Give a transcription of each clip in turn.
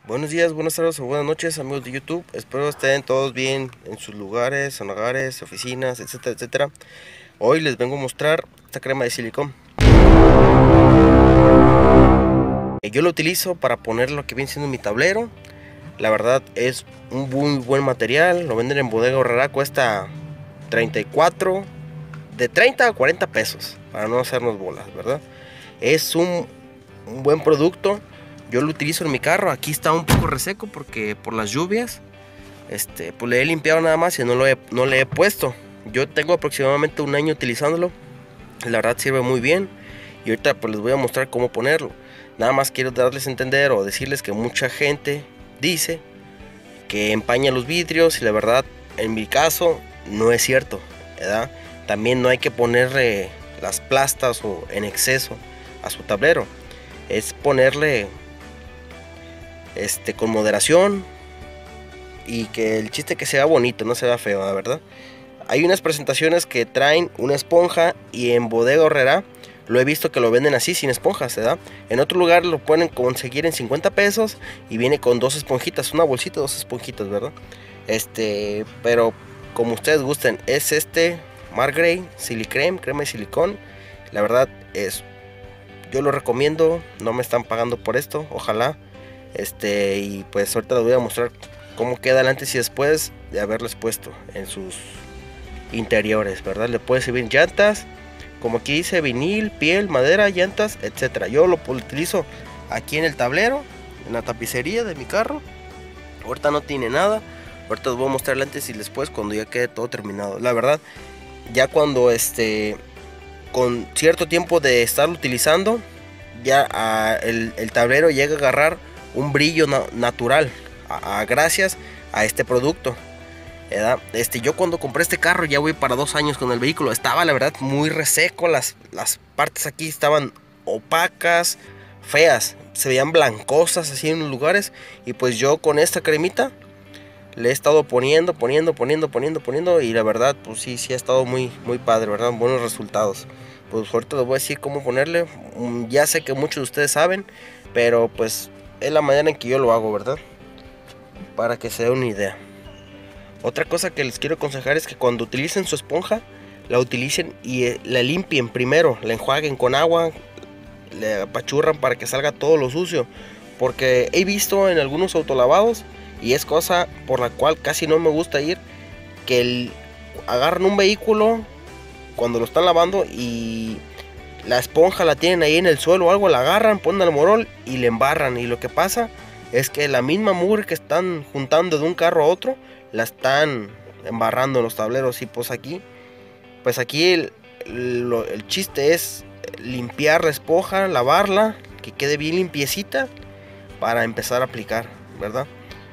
Buenos días, buenas tardes o buenas noches, amigos de YouTube. Espero estén todos bien en sus lugares, en hogares, oficinas, etcétera, etcétera. Hoy les vengo a mostrar esta crema de silicón. Yo lo utilizo para poner lo que viene siendo mi tablero. La verdad es un muy buen material. Lo venden en Bodega Aurrerá, cuesta 34, de 30 a 40 pesos, para no hacernos bolas, ¿verdad? Es un buen producto. Yo lo utilizo en mi carro. Aquí está un poco reseco porque por las lluvias. Pues le he limpiado nada más y no le he puesto. Yo tengo aproximadamente un año utilizándolo. La verdad sirve muy bien. Y ahorita pues les voy a mostrar cómo ponerlo. Nada más quiero darles a entender o decirles que mucha gente dice que empaña los vidrios. Y la verdad, en mi caso, no es cierto, ¿verdad? También no hay que ponerle las plastas o en exceso a su tablero. Es ponerle con moderación. Y que el chiste que sea bonito, no se vea feo, la verdad. Hay unas presentaciones que traen una esponja y en Bodega Aurrerá lo he visto que lo venden así, sin esponjas, ¿verdad? En otro lugar lo pueden conseguir en 50 pesos y viene con dos esponjitas, una bolsita, dos esponjitas, ¿verdad? Pero como ustedes gusten, es Margrey Silicreme, crema de silicón. La verdad yo lo recomiendo, no me están pagando por esto, ojalá. Y pues ahorita les voy a mostrar cómo queda el antes y después de haberles puesto en sus interiores, ¿verdad? Le puede servir llantas, como aquí dice, vinil, piel, madera, llantas, etcétera. Yo lo utilizo aquí en el tablero, en la tapicería de mi carro. Ahorita no tiene nada. Ahorita les voy a mostrar el antes y después cuando ya quede todo terminado. La verdad, ya cuando con cierto tiempo de estarlo utilizando, ya el tablero llega a agarrar un brillo natural gracias a este producto, ¿verdad? Yo cuando compré este carro, ya voy para 2 años con el vehículo, estaba la verdad muy reseco, las partes aquí estaban opacas, feas, se veían blancosas así en los lugares. Y pues yo con esta cremita le he estado poniendo y la verdad pues sí ha estado muy padre, ¿verdad? Buenos resultados. Pues ahorita les voy a decir cómo ponerle. Ya sé que muchos de ustedes saben, pero pues es la manera en que yo lo hago, ¿verdad? Para que se den una idea. Otra cosa que les quiero aconsejar es que cuando utilicen su esponja, la utilicen y la limpien primero, la enjuaguen con agua, le apachurran para que salga todo lo sucio. Porque he visto en algunos autolavados, y es cosa por la cual casi no me gusta ir, que agarran un vehículo cuando lo están lavando y la esponja la tienen ahí en el suelo o algo, la agarran, ponen al morol y le embarran. Y lo que pasa es que la misma mugre que están juntando de un carro a otro, la están embarrando en los tableros. Y pues aquí el chiste es limpiar la esponja, lavarla, que quede bien limpiecita para empezar a aplicar, ¿verdad?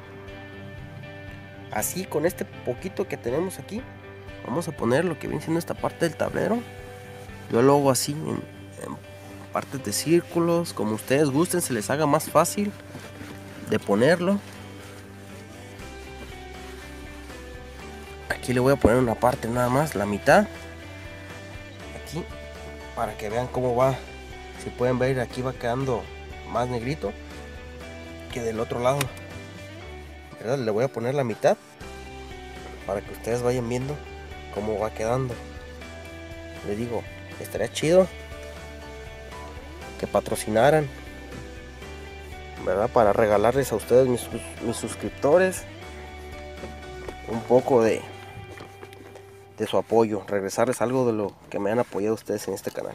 Así con este poquito que tenemos aquí, vamos a poner lo que viene siendo esta parte del tablero. Yo lo hago así en partes de círculos, como ustedes gusten, se les haga más fácil de ponerlo. Aquí le voy a poner una parte nada más, la mitad. Aquí, para que vean cómo va. Si pueden ver, aquí va quedando más negrito que del otro lado, ¿verdad? Le voy a poner la mitad para que ustedes vayan viendo cómo va quedando. Les digo, estaría chido que patrocinaran, ¿verdad? Para regalarles a ustedes, mis suscriptores, un poco de su apoyo, regresarles algo de lo que me han apoyado ustedes en este canal.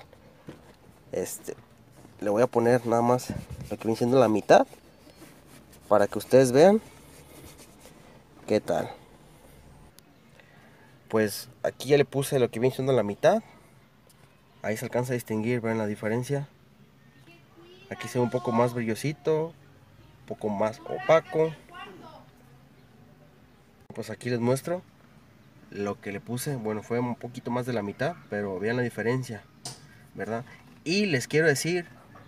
Le voy a poner nada más lo que viene siendo la mitad para que ustedes vean qué tal. Pues aquí ya le puse lo que viene siendo la mitad. Ahí se alcanza a distinguir, ven la diferencia. Aquí se ve un poco más brillosito, un poco más opaco. Pues aquí les muestro lo que le puse. Bueno, fue un poquito más de la mitad, pero vean la diferencia, ¿verdad? Y les quiero decir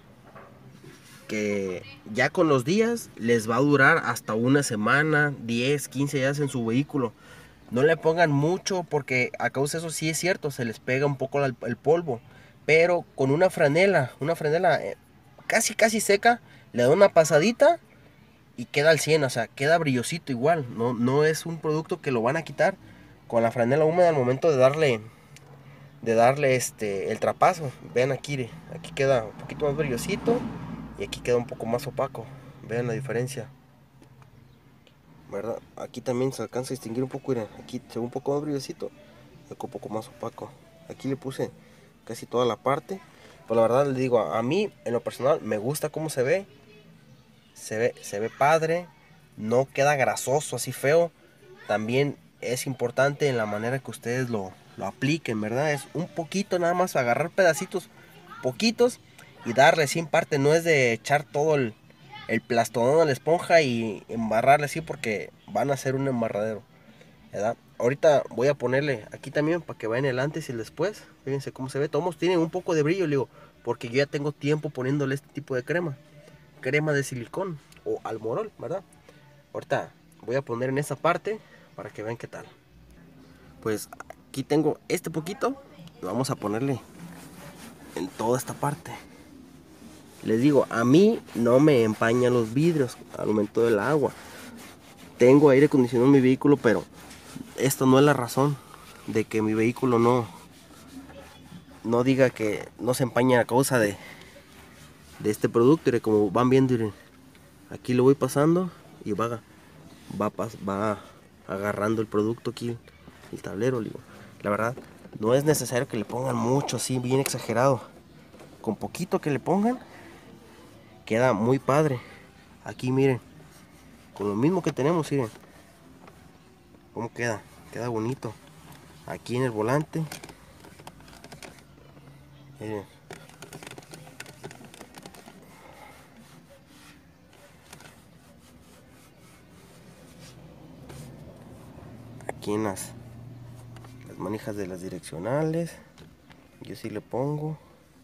que ya con los días les va a durar hasta una semana, 10, 15 días en su vehículo. No le pongan mucho porque a causa de eso sí es cierto, se les pega un poco el polvo. Pero con una franela casi seca, le da una pasadita y queda al 100, o sea, queda brillosito igual. No es un producto que lo van a quitar con la franela húmeda al momento de darle el trapazo. Vean aquí, aquí queda un poquito más brillosito y aquí queda un poco más opaco. Vean la diferencia, ¿verdad? Aquí también se alcanza a distinguir un poco, miren, aquí se ve un poco más brillosito y aquí un poco más opaco. Aquí le puse casi toda la parte, pero la verdad les digo, a mí en lo personal me gusta cómo se ve padre, no queda grasoso así feo. También es importante en la manera que ustedes lo apliquen, ¿verdad? Es un poquito nada más, agarrar pedacitos poquitos y darle sin parte. No es de echar todo el plastón a la esponja y embarrarle así porque van a hacer un embarradero, ¿verdad? Ahorita voy a ponerle aquí también para que vean el antes y el después. Fíjense cómo se ve. Todos tienen un poco de brillo, le digo, porque yo ya tengo tiempo poniéndole este tipo de crema de silicón o almorol, ¿verdad? Ahorita voy a poner en esa parte para que vean qué tal. Pues aquí tengo este poquito y vamos a ponerle en toda esta parte. Les digo, a mí no me empañan los vidrios al momento del agua. Tengo aire acondicionado en mi vehículo, pero esto no es la razón de que mi vehículo no diga que no se empaña a causa de este producto. Y como van viendo, miren, aquí lo voy pasando y va agarrando el producto aquí, el tablero. Digo, la verdad, no es necesario que le pongan mucho así, bien exagerado. Con poquito que le pongan, queda muy padre. Aquí miren, con lo mismo que tenemos, miren cómo queda bonito. Aquí en el volante, miren. Aquí en las manijas de las direccionales, yo sí le pongo.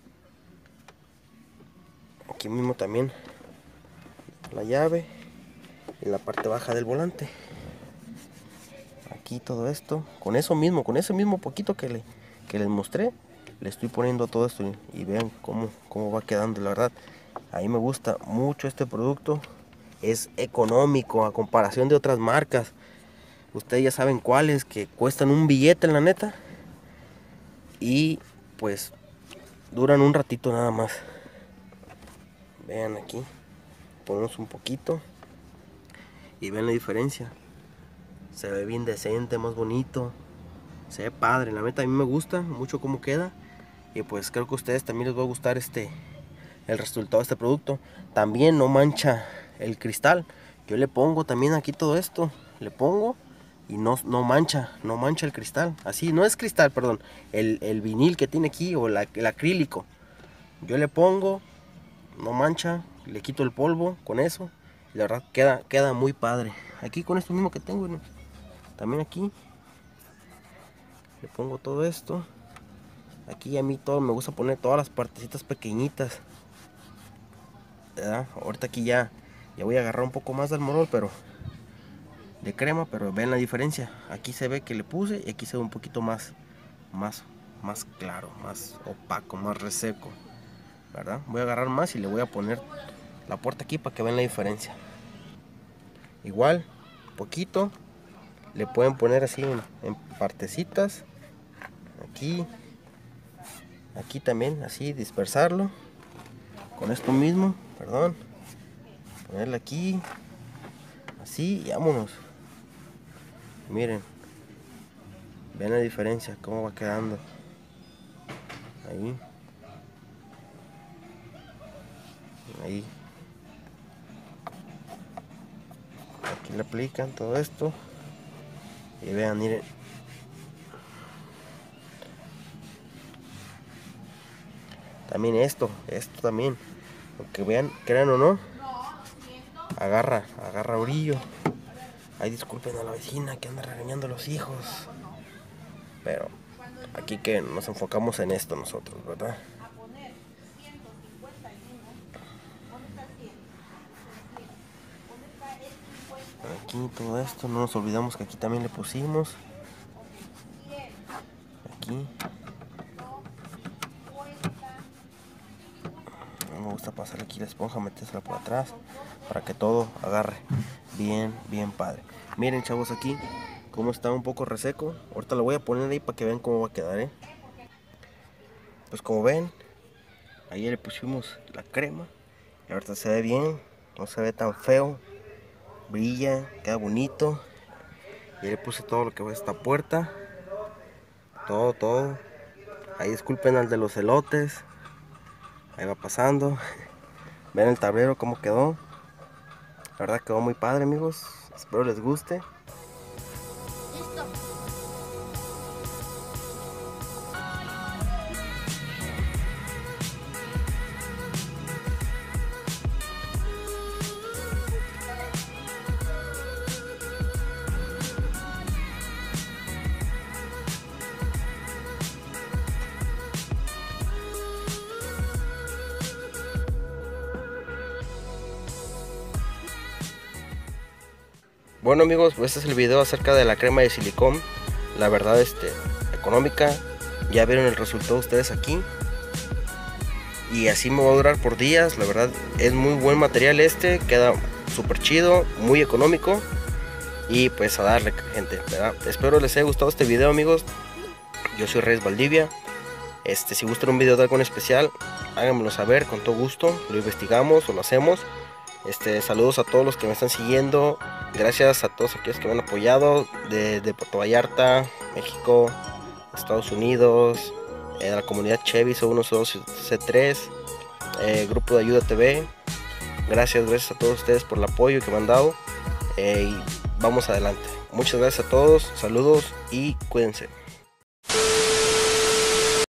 Aquí mismo también la llave en la parte baja del volante. Aquí todo esto, con ese mismo poquito que les mostré, le estoy poniendo todo esto y vean cómo va quedando. La verdad, a mí me gusta mucho este producto. Es económico a comparación de otras marcas. Ustedes ya saben cuáles que cuestan un billete, en la neta. Y pues duran un ratito nada más. Vean aquí, ponemos un poquito y vean la diferencia. Se ve bien decente, más bonito. Se ve padre, la neta a mí me gusta mucho cómo queda. Y pues creo que a ustedes también les va a gustar el resultado de este producto. También no mancha el cristal. Yo le pongo también aquí todo esto. Le pongo y no mancha el cristal. Así, no es cristal, perdón. El vinil que tiene aquí o el acrílico. Yo le pongo, no mancha. Le quito el polvo con eso. Y la verdad queda muy padre. Aquí con esto mismo que tengo, ¿no? También aquí le pongo todo esto. Aquí a mí todo me gusta poner todas las partecitas pequeñitas, ¿verdad? Ahorita aquí ya voy a agarrar un poco más del morol, pero de crema, pero ven la diferencia. Aquí se ve que le puse y aquí se ve un poquito más claro, más opaco, más reseco, ¿verdad? Voy a agarrar más y le voy a poner la puerta aquí para que vean la diferencia. Igual, poquito, le pueden poner así en partecitas. Aquí también, así dispersarlo. Con esto mismo, perdón. Ponerle aquí, así y vámonos. Miren, ven la diferencia, cómo va quedando. Ahí. Aquí le aplican todo esto. Y vean, miren. También esto también. Aunque vean, crean o no, agarra brillo. Ay, disculpen a la vecina que anda regañando a los hijos. Pero aquí que nos enfocamos en esto nosotros, ¿verdad? Aquí todo esto, no nos olvidamos que aquí también le pusimos. Aquí. No me gusta pasar aquí la esponja, metérsela por atrás. para que todo agarre bien padre. Miren, chavos, aquí como está un poco reseco. Ahorita lo voy a poner ahí para que vean cómo va a quedar, Pues como ven, ahí le pusimos la crema y ahorita se ve bien, no se ve tan feo, brilla, queda bonito. Y le puse todo lo que va a esta puerta, todo. Ahí disculpen al de los elotes, ahí va pasando. Ven el tablero cómo quedó. La verdad quedó muy padre, amigos. Espero les guste. Listo. Bueno, amigos, pues este es el video acerca de la crema de silicón. La verdad, económica. Ya vieron el resultado ustedes aquí. Y así me va a durar por días. La verdad es muy buen material queda súper chido, muy económico. Y pues a darle, gente, ¿verdad? Espero les haya gustado este video, amigos. Yo soy Reyes Valdivia. Si gustan un video de algo en especial, háganmelo saber con todo gusto. Lo investigamos o lo hacemos. Saludos a todos los que me están siguiendo. Gracias a todos aquellos que me han apoyado de Puerto Vallarta, México, Estados Unidos, de la comunidad Chevy 112C3, Grupo de Ayuda TV. Gracias a todos ustedes por el apoyo que me han dado. Y vamos adelante. Muchas gracias a todos, saludos y cuídense.